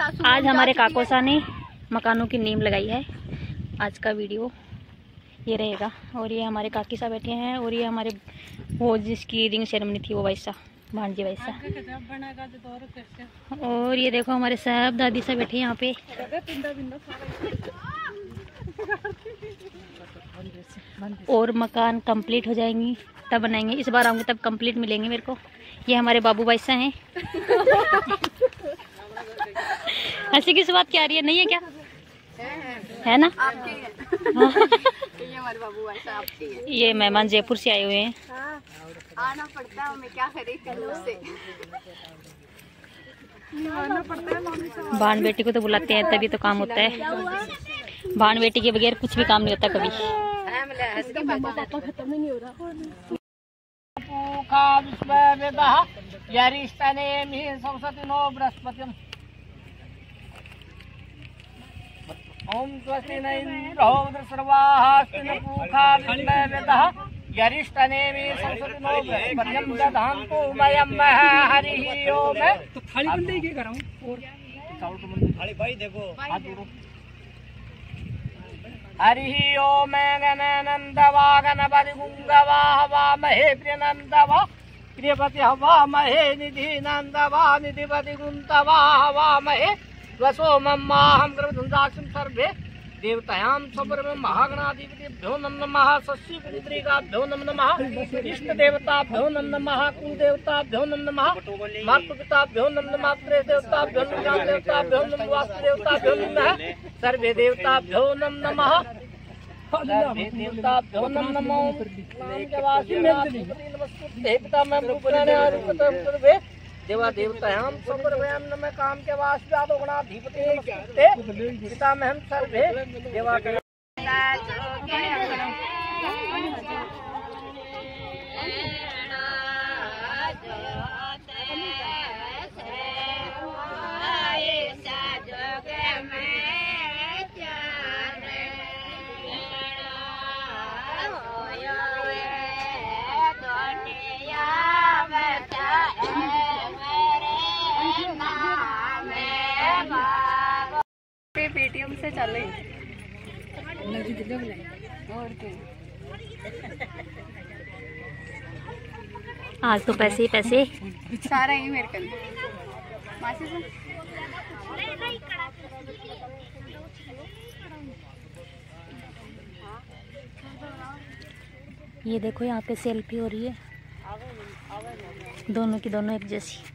आज हमारे काकोसा ने मकानों की नींव लगाई है। आज का वीडियो ये रहेगा। और ये हमारे काकी साहब बैठे हैं और ये हमारे वो जिसकी रिंग सेरेमनी थी वो वैसा भांजी वैसा। और ये देखो हमारे साहब दादी साहब बैठे यहाँ पे। और मकान कंप्लीट हो जाएंगी तब बनाएंगे। इस बार आऊँगी तब कंप्लीट मिलेंगे मेरे को। ये हमारे बाबू वैसा हैं। हंसी की बात क्या आ रही है? नहीं है क्या? है ना? आपके ये हमारे बाबू वैसा आपके है। ये मेहमान जयपुर से आए हुए हैं। आना पड़ता है हमें, क्या करें कल से आना पड़ता है। भान बेटी को तो बुलाते हैं तभी तो काम होता है। भान बेटी के बगैर कुछ भी काम नहीं होता कभी। खत्म ही नहीं हो रहा। ओम स्वस्ति न इंद्रो सर्वास्तिन पूखा विद्मवेदः यरिष्ठनेमि संसति नो बृहस्पतिं दधान्तु मयं हरिः ओम। तो थाली बंद ही क्या कर रहा हूं? और चावल को बंद थाली भाई देखो हाथ जोड़ो। हरिः ओम गणानन्दवा गणपति गुंगवा हवामहे प्रियनन्दवा प्रियपति हवामहे निधिनन्दवा निधिपति गुंतवा हवामहे वसो मम्माहं गर्भधुंदाक्षं सर्वे देवतायां सबर्व महागणाधिपतिभ्यो नमः शशिपतिद्रिगाभ्यो नमः इष्ट देवताभ्यो नमः कुल देवताभ्यो नमः मातृपिताभ्यो नमः प्रेत देवताभ्यो नमः देवताभ्यो नमः वास्तु देवताभ्यो नमः सर्वे देवताभ्यो नमः सर्वे देवताभ्यो नमः देवता में सर्वे देवा देवतायां सर्वभयां नमः काम के वास्यादो गणाधिपति नमस्ते पिता में हम सर्वे देवा पेटीएम से चले और आज तो पैसे ही पैसे सारा ही मेरे कल मासी से। ये देखो यहाँ पे सेल्फी हो रही है दोनों की दोनों एक जैसी।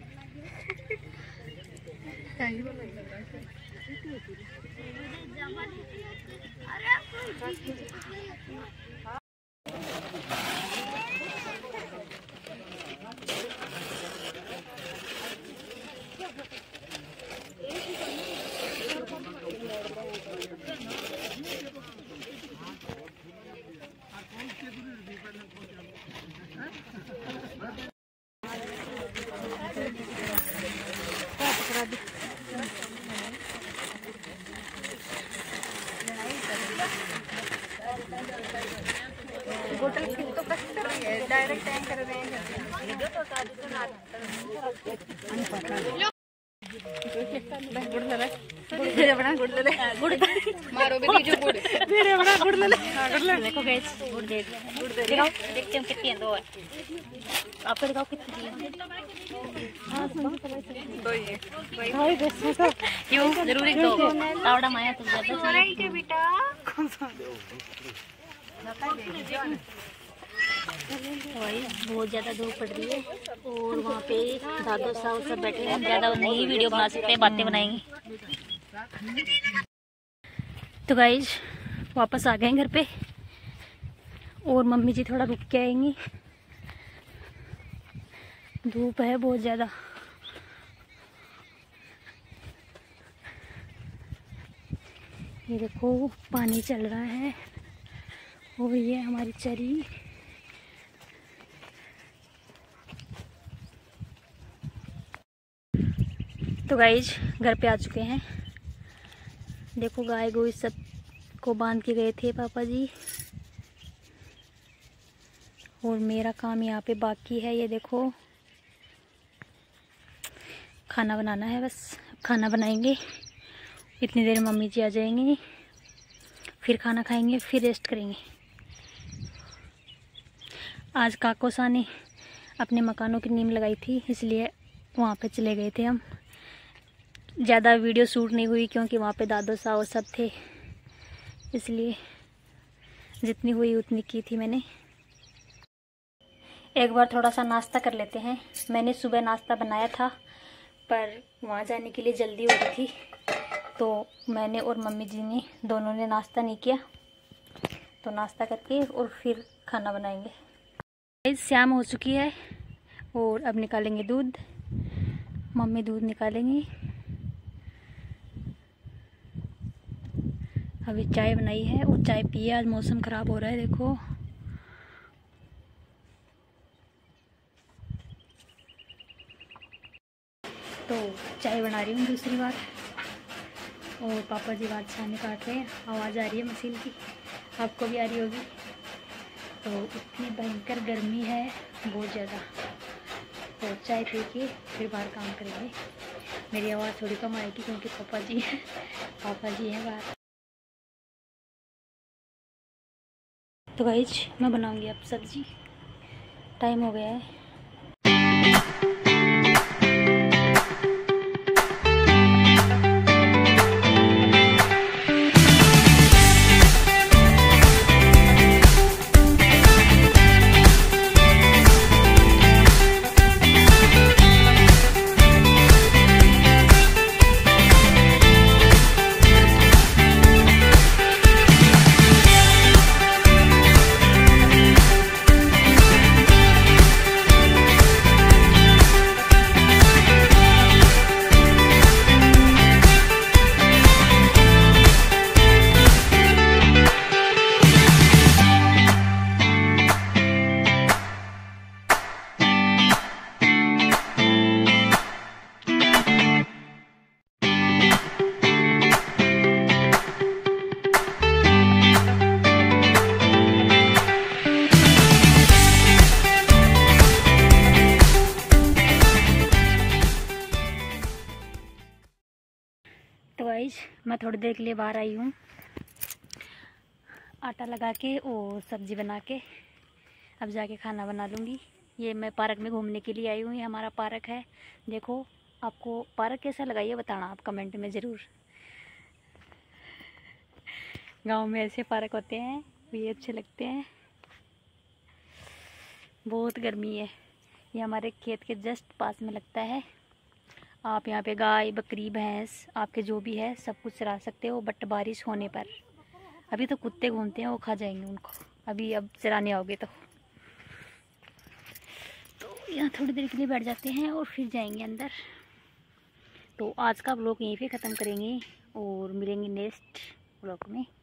होटल की तो कष्ट कर रही है डायरेक्ट टैंकर रहे हैं। मारो भी जो गुड़ मेरे बड़ा गुड़ ले देखो गाइस गुड़ दे दिखाओ देखते हैं कितनी है। दो है आपको दिखाओ कितनी है। दो ही है क्यों जरूरी दो तावड़ा माया तो ज्यादा के बेटा भाई बहुत ज़्यादा धूप पड़ रही है। और वहाँ पे दादो साहब सब बैठे हैं। ज़्यादा नहीं वीडियो बना सकते, बातें बनाएंगे। तो गाइज वापस आ गए घर पे और मम्मी जी थोड़ा रुक के आएंगी। धूप है बहुत ज़्यादा। ये देखो पानी चल रहा है और ये हमारी चरी। तो गाइज घर पे आ चुके हैं। देखो गाय गो सब को बांध के गए थे पापा जी। और मेरा काम यहाँ पे बाकी है। ये देखो खाना बनाना है बस। खाना बनाएंगे। इतनी देर मम्मी जी आ जाएंगी, फिर खाना खाएंगे, फिर रेस्ट करेंगे। आज काकोसा ने अपने मकानों की नींव लगाई थी, इसलिए वहाँ पे चले गए थे हम। ज़्यादा वीडियो शूट नहीं हुई क्योंकि वहाँ पे दादो साहब सब थे, इसलिए जितनी हुई उतनी की थी मैंने। एक बार थोड़ा सा नाश्ता कर लेते हैं। मैंने सुबह नाश्ता बनाया था, पर वहाँ जाने के लिए जल्दी हो रही थी, तो मैंने और मम्मी जी ने दोनों ने नाश्ता नहीं किया। तो नाश्ता करके और फिर खाना बनाएंगे। शाम हो चुकी है और अब निकालेंगे दूध। मम्मी दूध निकालेंगी। अभी चाय बनाई है और चाय पिए। आज मौसम ख़राब हो रहा है, देखो। तो चाय बना रही हूँ दूसरी बार, और पापा जी बात छाने काट रहे हैं। आवाज़ आ रही है मशीन की, आपको भी आ रही होगी। तो इतनी भयंकर गर्मी है, बहुत ज़्यादा। तो चाय पी के फिर बाहर काम करेंगे। मेरी आवाज़ थोड़ी कम आएगी क्योंकि पापा जी हैं बाहर। तो गाइस मैं बनाऊंगी अब सब्जी। टाइम हो गया है। तो गाइस मैं थोड़ी देर के लिए बाहर आई हूँ, आटा लगा के और सब्ज़ी बना के अब जाके खाना बना लूँगी। ये मैं पार्क में घूमने के लिए आई हूँ। ये हमारा पार्क है, देखो। आपको पार्क कैसा लगा ये बताना आप कमेंट में ज़रूर। गांव में ऐसे पार्क होते हैं, ये अच्छे लगते हैं। बहुत गर्मी है। ये हमारे खेत के जस्ट पास में लगता है। आप यहाँ पे गाय, बकरी, भैंस आपके जो भी है सब कुछ चरा सकते हो, बट बारिश होने पर। अभी तो कुत्ते घूमते हैं, वो खा जाएंगे उनको। अभी अब चराने आओगे तो यहाँ थोड़ी देर के लिए बैठ जाते हैं और फिर जाएंगे अंदर। तो आज का व्लॉग यहीं पे ख़त्म करेंगे और मिलेंगे नेक्स्ट व्लॉग में।